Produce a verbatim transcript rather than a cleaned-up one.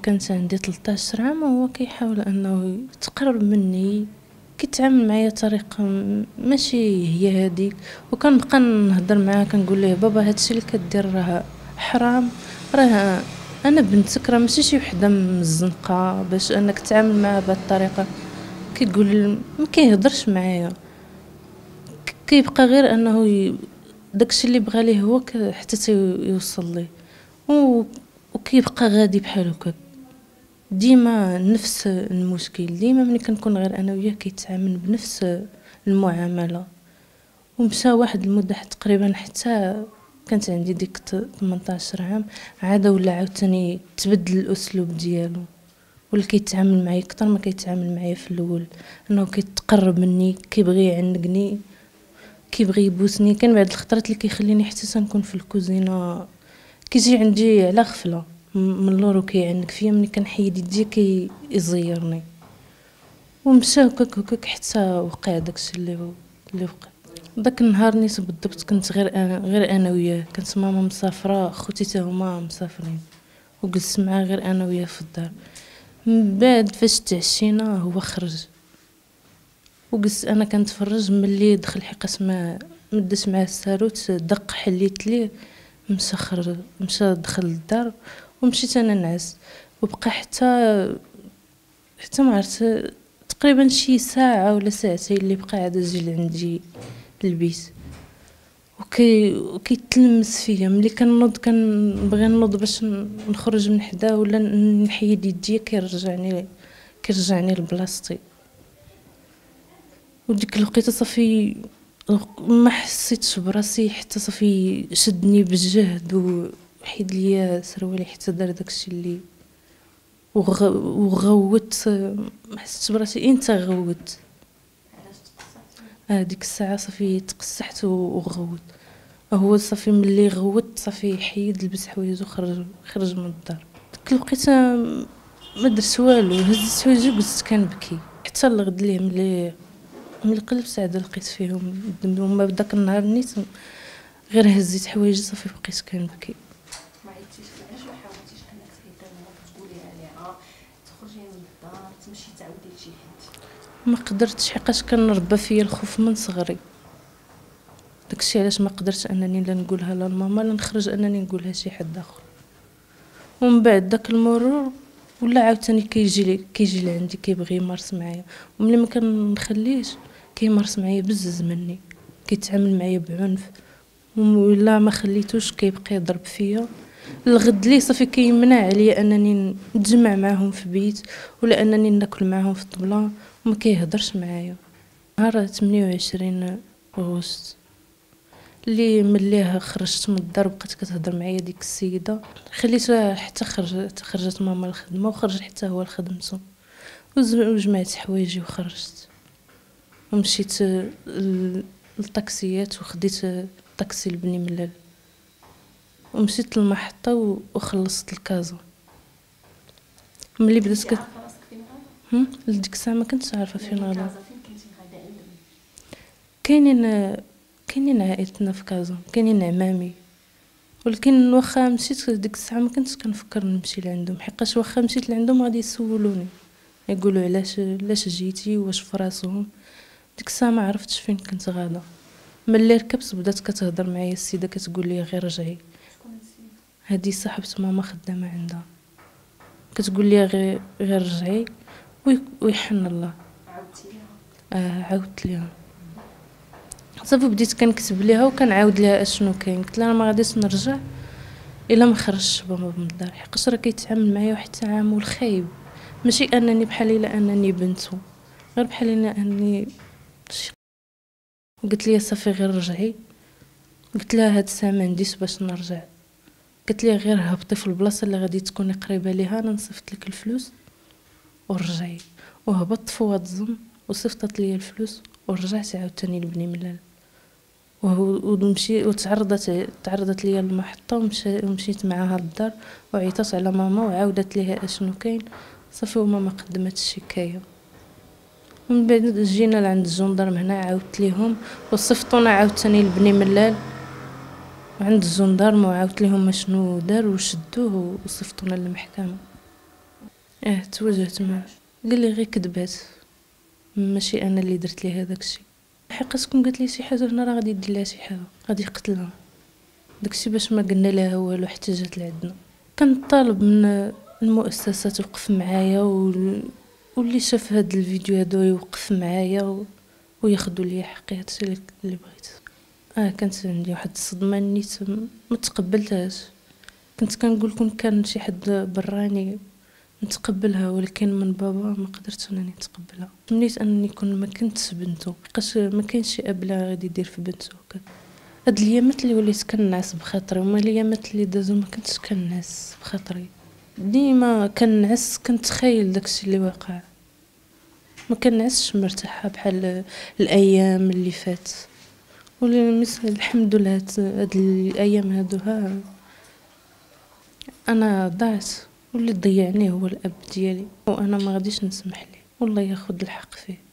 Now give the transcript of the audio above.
كانت عندي ثلاثطاش عام وهو كيحاول انه يتقرب مني، كيتعامل معايا بطريقه ماشي هي هذيك، وكنبقى نهضر معاه كنقول له بابا هادشي اللي كدير راه حرام، راه انا بنتك، راه ماشي شي وحده مزنقه باش انك تتعامل معاه بهذه الطريقه. كيقول ما كيهضرش معايا، كيبقى غير انه ي... داكشي اللي بغى ليه هو حتى تيوصل ليه، و... وكيبقى غادي بحال هكا. ديما نفس المشكل، ديما ملي كنكون غير انا وياه كيتعامل بنفس المعامله. ومشى واحد المده تقريبا حتى كانت عندي ديك ثمنطاش عام، عاد ولا عاوتاني تبدل الاسلوب ديالو، ولا كيتعامل معايا اكثر ما كيتعامل معايا في الاول، انه كيتقرب مني، كيبغي يعنقني، كيبغي يبوسني. كان بعد الخطرات اللي كيخليني حتى تنكون في الكوزينه كيجي عندي على غفله من اللور وكيعنق فيا، ملي كنحيد يدي كيزيرني. ومشى هكاك هكاك حتى وقع داكشي اللي هو اللي وقع. داك النهار نيت بالضبط كنت غير انا غير انا وياه، كانت ماما مسافره، خوتي حتى هما مسافرين، وجلست معاه غير انا وياه في الدار. من بعد فاش تعشينا هو خرج، وجلست انا كنتفرج. ملي دخل حقاش ما مدش معاه الساروت، دق حليت ليه، مشى خرج، مشى دخل للدار، ومشيت انا نعس. وبقى حتى حتى ما عرفت تقريبا شي ساعه ولا ساعتين اللي بقى عاد جي لعندي البيت، وكي وكيتلمس فيا. ملي كنوض كنبغي نوض باش نخرج من حداه ولا نحيد يدي، كيرجعني كيرجعني لبلاصتي. وديك الوقيته صافي ما حسيتش براسي، حتى صافي شدني بالجهد وحيد ليا سروالي حتى دار داكشي اللي وغ... وغوت. ما حسيتش براسي انت غوت. اه ديك الساعه صافي تقسحت وغوت. هو صافي ملي غوت صافي حيد لبس حوايجو وخرج خرج من الدار. ديك الوقيته ما درت والو، هزت حوايجي وجلست كنبكي حتى الغد ليه. ملي ملي قلبت عاد لقيت فيهم الدم. وما بداك النهار نيت غير هزيت حوايجي صافي بقيت كنبكي. ما عيطتيش علاش ما حاولتيش انك تهدري تقوليها ليها تخرجي من الدار تمشي تعاودي لشي حد؟ ما قدرتش حقاش كنربى فيا الخوف من صغري. داكشي علاش ما قدرتش انني لا نقولها لا لماما لا نخرج انني نقولها شي حد اخر. ومن بعد داك المرور ولا عاوتاني كيجي لي كيجي لعندي كيبغي يمارس معايا، وملي ما كنخليهش كيمارس معايا بزز مني، كيتعامل معايا بعنف. ولا ما خليتوش كيبقى يضرب فيا. الغد لي صافي كيمنع عليا انني نتجمع معاهم في بيت ولا انني ناكل معاهم في الطبله، وما كيهضرش معايا. نهار ثمانية وعشرين غشت اللي مليه خرجت من الدار بقات كتهضر معايا ديك السيده، خليتها حتى خرجت خرجت ماما الخدمه وخرج حتى هو لخدمته، وجمعت حوايجي وخرجت ومشيت للطاكسيات وخديت الطاكسي لبني ملال ومشيت للمحطه وخلصت الكازا. ملي بدات كت هم لديك الساعه ما كنتش عارفه فين غادا. كاينين كاينين عائلتنا في كازا، كاينين عمامي، ولكن واخا مشيت ديك الساعه ما كنتش كنفكر نمشي لعندهم، حقاش واخا مشيت لعندهم غادي يسولوني يقولوا علاش علاش جيتي واش فراسهم. ديك الساعه ما عرفتش فين كنت غادا. ملي ركبت بدات كتهضر معايا السيده كتقول لي غير رجعي. هذه صاحبه ماما خدامه عندها، كتقول لي غير غير رجعي ويحن الله. عاودتي ليها؟ اه عاودت ليها صافي. بديت كنكتب ليها وكنعاود ليها اشنو كاين. قلت لها ما غاديش نرجع الا ما خرجش بابا من الدار، حقاش راه كيتعامل معايا واحد التعامل خايب. ماشي انني بحال الا انني بنته، غير بحال الا اني. قلت لي صافي غير رجعي. قلت لها هاد الساعه ما عنديش باش نرجع. قلت لي غير هبطي في البلاصه اللي غادي تكوني قريبه ليها، انا نصيفط لك الفلوس ورجعي. وهبطت في واتزم وصيفطت لي الفلوس ورجعت عاوتاني لبني ملال. ومشي وتعرضت تعرضت ليا المحطه ومشيت معاها للدار وعيطت على ماما وعاودت ليها اشنو كاين. صافي وماما قدمت الشكايه. من بعد جينا لعند الجندرم هنا عاودت ليهم وصيفطونا عاوتاني لبني ملال عند الجندرم وعاودت ليهم شنو دار وشدوه وصيفطونا للمحكمه. اه تواجهت معاه، قال لي غير كذبات، ماشي انا اللي درت لي هذاك الشيء. حقاش كون قالت لي شي حاجه انا راه غادي يدير لها شي حاجه، غادي يقتلها. داكشي باش ما قلنا لها والو حتى جات لعندنا. كنطالب من المؤسسه توقف معايا، وال- واللي شاف هاد الفيديو هذا يوقف معايا و... وياخذوا لي حقي. هادشي اللي اللي بغيت. اه كانت عندي واحد الصدمه نيت ما تقبلتهاش. كنت كنقول كون كان شي حد براني نتقبلها، ولكن من بابا ما قدرتش انني نتقبلها. تمنيت انني كون ما كنتش بنته، لقاش ما كاينش شي اب لا غادي يدير في بنته هكا. هاد الايامات اللي وليت كنعس بخاطري، وما الايامات اللي دازو ما كنتش كنعس بخاطري. ديما كنعس كنتخيل داكشي اللي واقع، ما كنعسش مرتاحه بحال الايام اللي فات. ولمثل الحمد لله هاد هاد الايام هادو ها انا ضعت، واللي ضيعني هو الاب ديالي، وانا ما غاديش نسمح ليه والله ياخذ الحق فيه.